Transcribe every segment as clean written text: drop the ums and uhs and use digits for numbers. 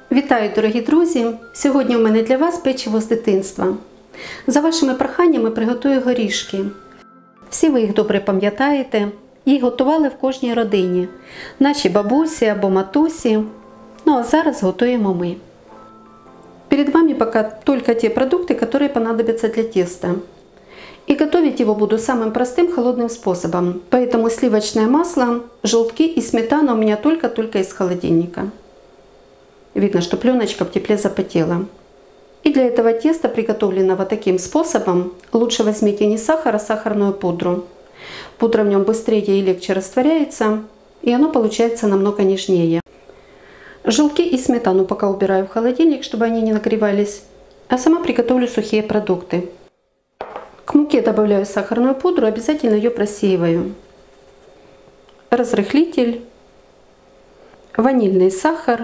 Вітаю, дорогі друзі! Сьогодні у мене для вас печиво з дитинства. За вашими проханнями приготую горішки. Всі ви їх добре пам'ятаєте, їх готували в кожній родині. Наші бабусі або матусі. Ну а зараз готуємо ми. Перед вами пока только те продукты, которые понадобятся для теста. И готовить его буду самым простым холодным способом. Поэтому сливочное масло, желтки и сметана у меня только из холодильника. Видно, что пленочка в тепле запотела. И для этого теста, приготовленного таким способом, лучше возьмите не сахар, а сахарную пудру. Пудра в нем быстрее и легче растворяется, и оно получается намного нежнее. Желтки и сметану пока убираю в холодильник, чтобы они не нагревались, а сама приготовлю сухие продукты. К муке добавляю сахарную пудру, обязательно ее просеиваю. Разрыхлитель, ванильный сахар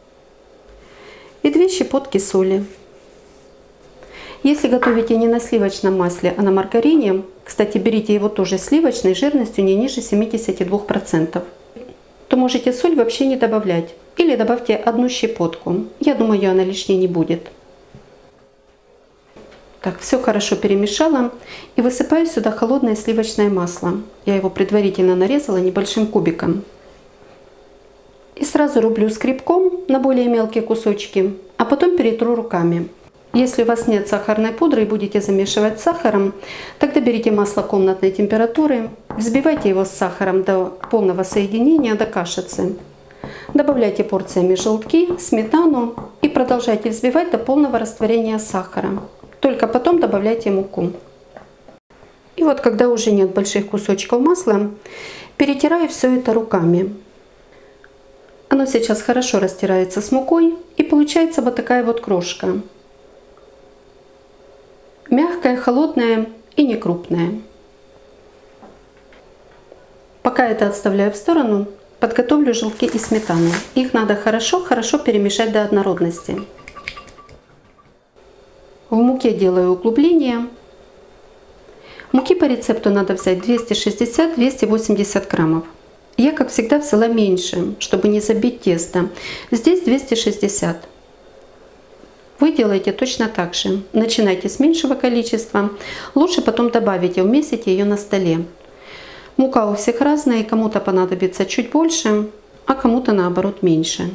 и 2 щепотки соли. Если готовите не на сливочном масле, а на маргарине, кстати, берите его тоже сливочной, жирностью не ниже 72%, то можете соль вообще не добавлять. Или добавьте 1 щепотку. Я думаю, она лишней не будет. Так, все хорошо перемешала и высыпаю сюда холодное сливочное масло. Я его предварительно нарезала небольшим кубиком. И сразу рублю скребком на более мелкие кусочки, а потом перетру руками. Если у вас нет сахарной пудры и будете замешивать с сахаром, тогда берите масло комнатной температуры, взбивайте его с сахаром до полного соединения, до кашицы. Добавляйте порциями желтки, сметану и продолжайте взбивать до полного растворения сахара. Только потом добавляйте муку. И вот когда уже нет больших кусочков масла, перетираю все это руками. Оно сейчас хорошо растирается с мукой, и получается вот такая вот крошка. Мягкая, холодная и не крупная. Пока это отставляю в сторону, подготовлю желтки и сметану. Их надо хорошо перемешать до однородности. В муке делаю углубление. Муки по рецепту надо взять 260-280 граммов. Я, как всегда, взяла меньше, чтобы не забить тесто. Здесь 260. Вы делаете точно так же. Начинайте с меньшего количества. Лучше потом добавите, уместите ее на столе. Мука у всех разная, и кому-то понадобится чуть больше, а кому-то наоборот меньше.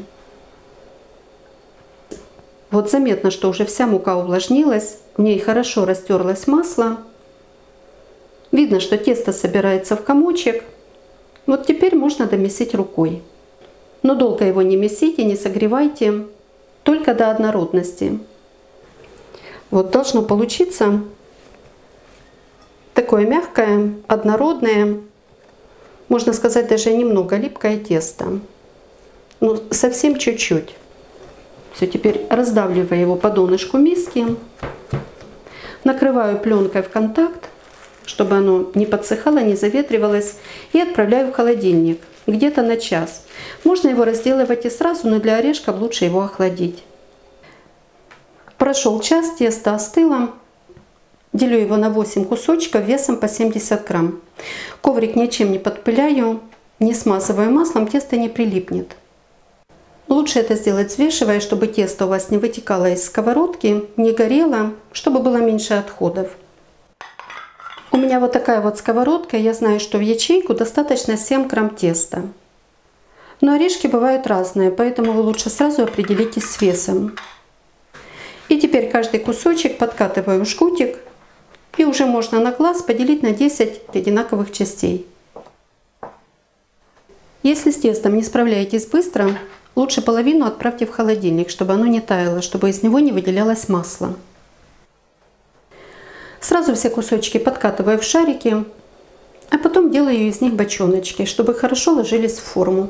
Вот заметно, что уже вся мука увлажнилась, в ней хорошо растерлось масло. Видно, что тесто собирается в комочек. Вот теперь можно домесить рукой. Но долго его не месите, не согревайте, только до однородности. Вот должно получиться такое мягкое, однородное, можно сказать, даже немного липкое тесто. Ну, совсем чуть-чуть. Все, теперь раздавливаю его по донышку миски. Накрываю пленкой в контакт, чтобы оно не подсыхало, не заветривалось. И отправляю в холодильник где-то на час. Можно его разделывать и сразу, но для орешков лучше его охладить. Прошел час, тесто остыло. Делю его на 8 кусочков весом по 70 грамм. Коврик ничем не подпыляю, не смазываю маслом, тесто не прилипнет. Лучше это сделать взвешивая, чтобы тесто у вас не вытекало из сковородки, не горело, чтобы было меньше отходов. У меня вот такая вот сковородка, я знаю, что в ячейку достаточно 7 грамм теста. Но орешки бывают разные, поэтому вы лучше сразу определитесь с весом. И теперь каждый кусочек подкатываю в жгутик. И уже можно на глаз поделить на 10 одинаковых частей. Если с тестом не справляетесь быстро, лучше половину отправьте в холодильник, чтобы оно не таяло, чтобы из него не выделялось масло. Сразу все кусочки подкатываю в шарики, а потом делаю из них бочоночки, чтобы хорошо ложились в форму.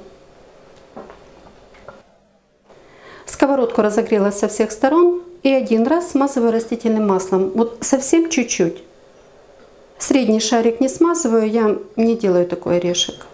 Сковородку разогрела со всех сторон. И один раз смазываю растительным маслом, вот совсем чуть-чуть. Средний шарик не смазываю, я не делаю такой орешек.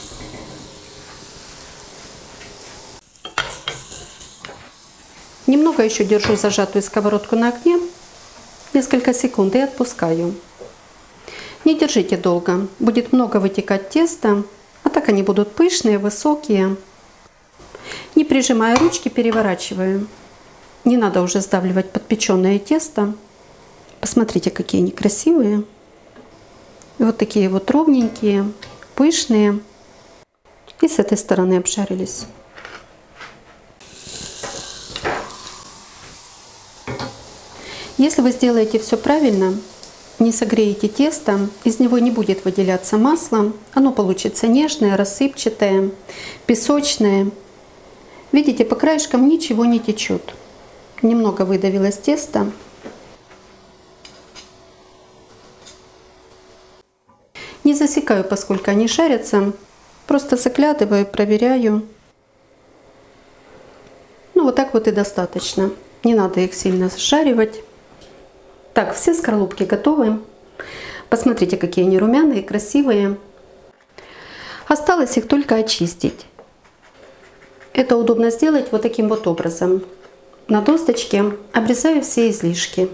Немного Немного еще держу зажатую сковородку на огне, несколько секунд и отпускаю. Не держите долго, будет много вытекать теста, а так они будут пышные, высокие. Не прижимая ручки, переворачиваю. Не надо уже сдавливать подпеченное тесто. Посмотрите, какие они красивые. Вот такие вот ровненькие, пышные. И с этой стороны обжарились. Если вы сделаете все правильно, не согреете тесто, из него не будет выделяться масло, оно получится нежное, рассыпчатое, песочное. Видите, по краешкам ничего не течет. Немного выдавилось тесто. Не засекаю, поскольку они жарятся, просто заглядываю, проверяю. Ну вот так вот и достаточно. Не надо их сильно зажаривать. Так, все скорлупки готовы. Посмотрите, какие они румяные, красивые. Осталось их только очистить. Это удобно сделать вот таким вот образом. На досточке обрезаю все излишки.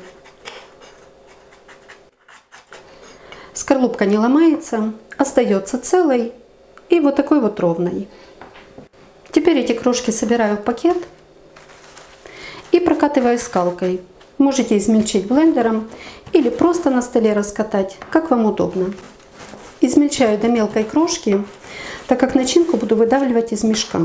Скорлупка не ломается, остается целой и вот такой вот ровной. Теперь эти крошки собираю в пакет и прокатываю скалкой. Можете измельчить блендером или просто на столе раскатать, как вам удобно. Измельчаю до мелкой крошки, так как начинку буду выдавливать из мешка.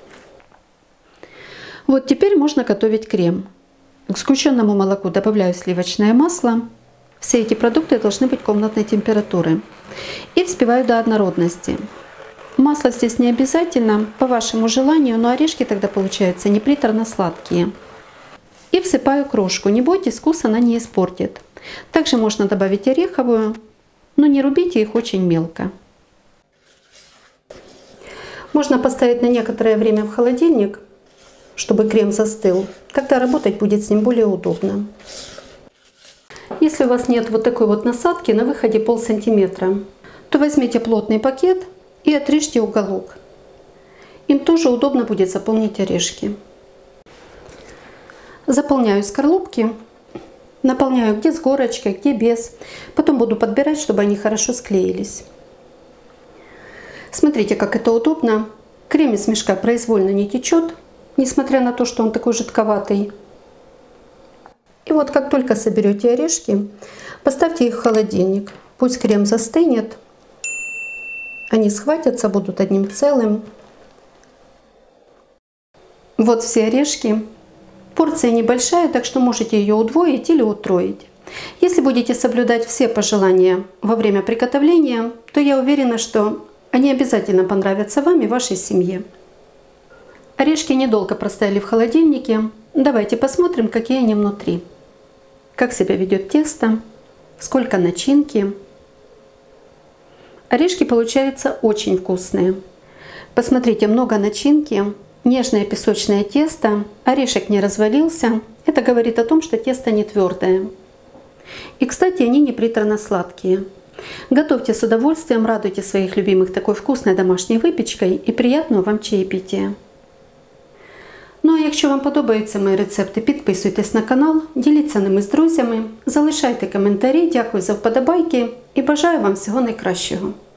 Вот теперь можно готовить крем. К сгущенному молоку добавляю сливочное масло. Все эти продукты должны быть комнатной температуры. И взбиваю до однородности. Масло здесь не обязательно, по вашему желанию, но орешки тогда получаются не приторно-сладкие. И всыпаю крошку. Не бойтесь, вкус она не испортит. Также можно добавить ореховую, но не рубите их очень мелко. Можно поставить на некоторое время в холодильник, чтобы крем застыл. Тогда работать будет с ним более удобно. Если у вас нет вот такой вот насадки на выходе полсантиметра, то возьмите плотный пакет и отрежьте уголок. Им тоже удобно будет заполнить орешки. Заполняю скорлупки, наполняю где с горочкой, где без. Потом буду подбирать, чтобы они хорошо склеились. Смотрите, как это удобно. Крем из мешка произвольно не течет, несмотря на то, что он такой жидковатый. И вот как только соберете орешки, поставьте их в холодильник. Пусть крем застынет. Они схватятся, будут одним целым. Вот все орешки. Порция небольшая, так что можете ее удвоить или утроить. Если будете соблюдать все пожелания во время приготовления, то я уверена, что они обязательно понравятся вам и вашей семье. Орешки недолго простояли в холодильнике. Давайте посмотрим, какие они внутри. Как себя ведет тесто, сколько начинки. Орешки получаются очень вкусные. Посмотрите, много начинки. Нежное песочное тесто, орешек не развалился. Это говорит о том, что тесто не твердое. И, кстати, они не приторно-сладкие. Готовьте с удовольствием, радуйте своих любимых такой вкусной домашней випічкою и приятного вам чаєпітія. Ну а якщо вам подобаються мої рецепти, підписуйтесь на канал, діліться ними з друзями, залишайте коментарі, дякую за вподобайки і бажаю вам всього найкращого.